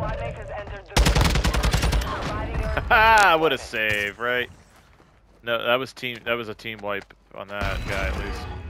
Squad mate has entered the Ha! What a save, right? No, that was a team wipe on that guy at least.